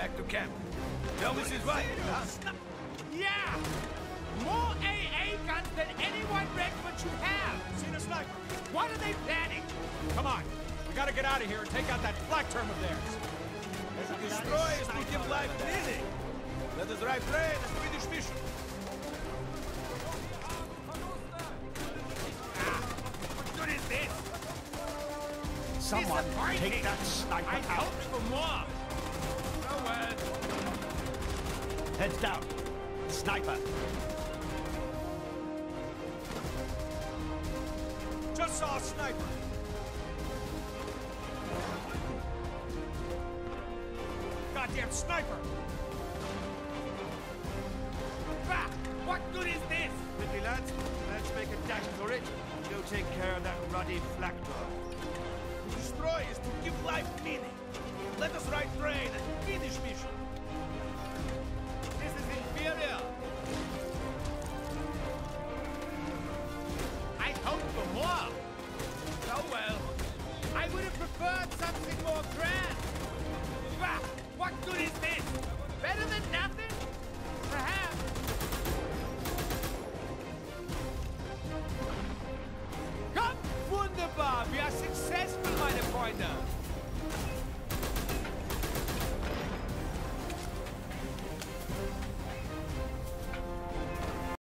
back to camp. Tell Mrs. White. Yeah! More AA guns than anyone regiment should have! Seen a sniper. What are they planning? Come on. We gotta get out of here and take out that flak term of theirs. To destroy is to give life meaning. Let us drive train a Swedish mission. What good is this? Someone Disappointing. take that sniper I out. hoped for more. Oh well. Heads down. Sniper. Just saw a sniper. Goddamn sniper! Bah! What good is this? Quickly, lads. Let's make a dash for it. You take care of that ruddy flak dog. To destroy is to give